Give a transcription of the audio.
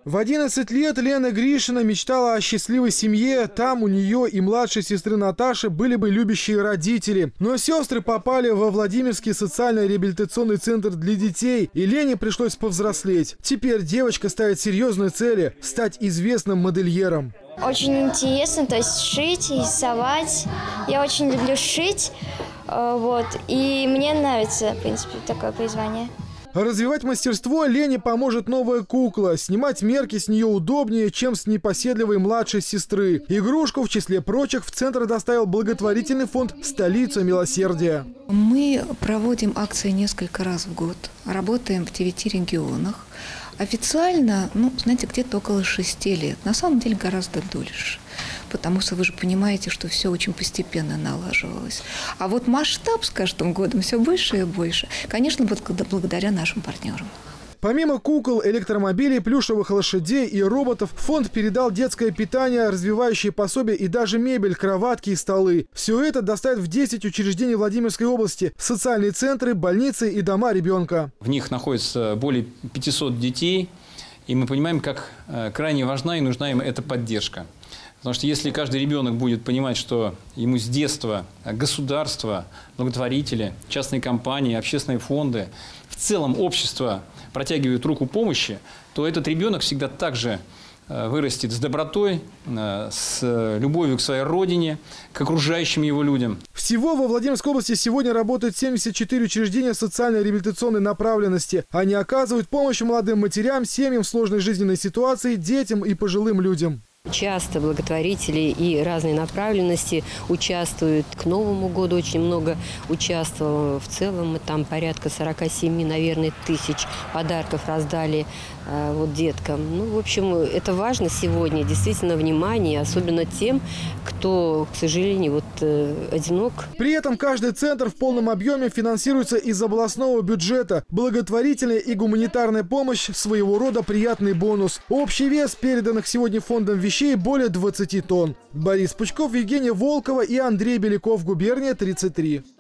В 11 лет Лена Гришина мечтала о счастливой семье. Там у нее и младшей сестры Наташи были бы любящие родители. Но сестры попали во Владимирский социально-реабилитационный центр для детей, и Лене пришлось повзрослеть. Теперь девочка ставит серьезные цели – стать известным модельером. Очень интересно, то есть шить, рисовать. Я очень люблю шить, и мне нравится, в принципе, такое призвание. Развивать мастерство Лене поможет новая кукла. Снимать мерки с нее удобнее, чем с непоседливой младшей сестры. Игрушку, в числе прочих, в центр доставил благотворительный фонд «Столица милосердия». Мы проводим акции несколько раз в год. Работаем в 9 регионах. Официально, знаете, где-то около 6 лет. На самом деле гораздо дольше. Потому что вы же понимаете, что все очень постепенно налаживалось. А вот масштаб с каждым годом все больше и больше. Конечно, благодаря нашим партнерам. Помимо кукол, электромобилей, плюшевых лошадей и роботов, фонд передал детское питание, развивающие пособия и даже мебель, кроватки и столы. Все это доставят в 10 учреждений Владимирской области, социальные центры, больницы и дома ребенка. В них находится более 500 детей, и мы понимаем, как крайне важна и нужна им эта поддержка. Потому что если каждый ребенок будет понимать, что ему с детства государство, благотворители, частные компании, общественные фонды, в целом общество протягивают руку помощи, то этот ребенок всегда также вырастет с добротой, с любовью к своей родине, к окружающим его людям. Всего во Владимирской области сегодня работают 74 учреждения социально-реабилитационной направленности. Они оказывают помощь молодым матерям, семьям в сложной жизненной ситуации, детям и пожилым людям. Часто благотворители и разные направленности участвуют. К Новому году очень много участвовало. В целом мы там порядка 47, наверное, тысяч подарков раздали деткам. В общем, это важно сегодня, действительно, внимание, особенно тем, кто, к сожалению, одинок. При этом каждый центр в полном объеме финансируется из областного бюджета. Благотворительная и гуманитарная помощь – своего рода приятный бонус. Общий вес переданных сегодня фондом вещей более 20 тонн. Борис Пучков, Евгения Волкова и Андрей Беляков. Губерния 33.